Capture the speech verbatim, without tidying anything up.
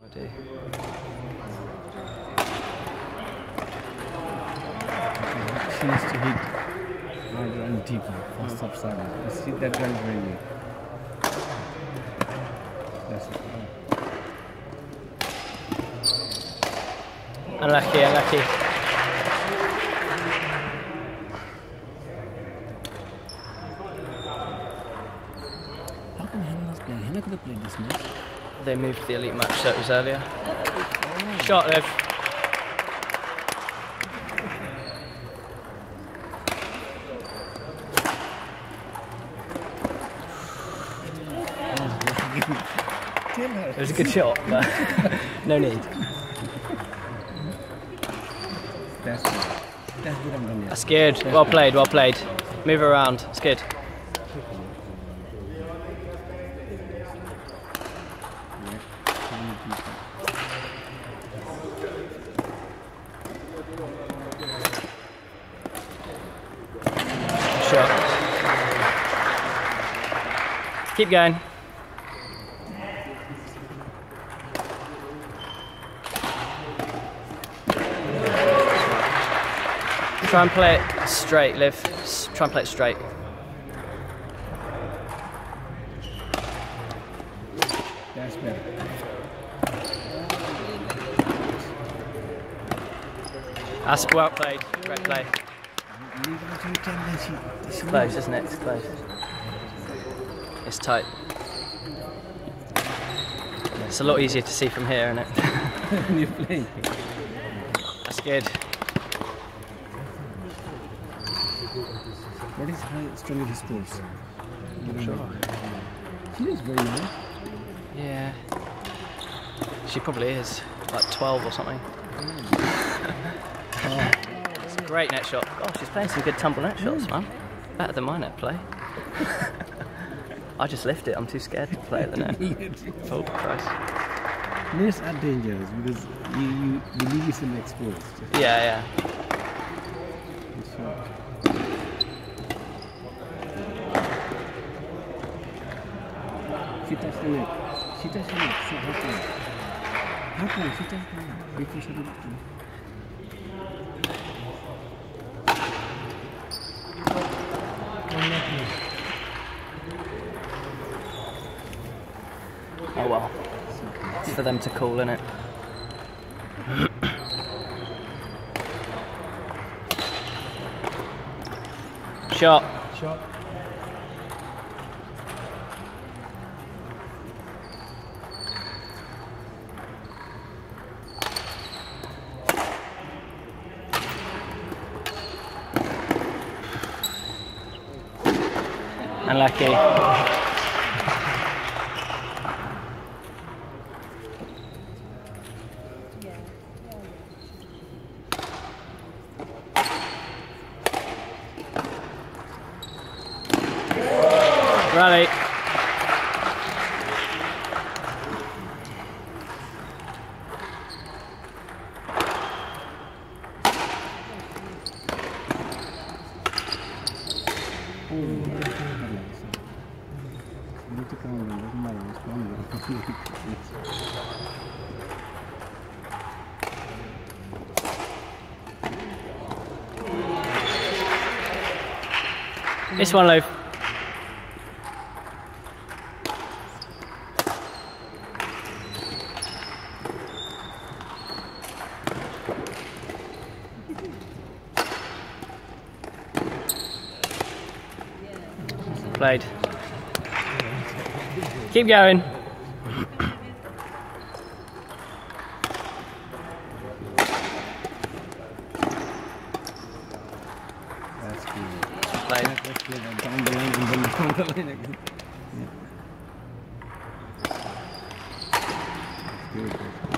do. She needs to hit harder and deeper for mm. subside. You see that one very well. That's it. Oh. Unlucky, unlucky. How come Hannah was playing? Hannah could have played this match. They moved the elite match that was earlier. Oh. Shot, Liv. It was a good shot, but no need. That's good. That's good. I'm done. That's good. That's well good. played, well played. Move around. It's good. Shot. Keep going. Try and play it straight, Liv. Try and play it straight. That's better. That's well played. Great play. It's close, isn't it? It's close. It's tight. It's a lot easier to see from here, isn't it? When you're playing. That's good. What is her strength in sports? Sure. She is very young. Yeah. She probably is. Like twelve or something. Oh. It's a great net shot. Oh, she's playing some good tumble net shots, man. Better than my net play. I just lift it. I'm too scared to play at the net. Oh, Christ. Nets are dangerous because you, you, you leave yourself exposed. Yeah, yeah. She touched the net. She touched the net. So how come? How come she touched the net? Before she did it. Oh well. It's for them to call, innit? Shot. Shot. Unlucky. Rally. This one, Liv. Played. Keep going. That's good. Played. Let's play that down the line and then down the line again. Yeah. That's good.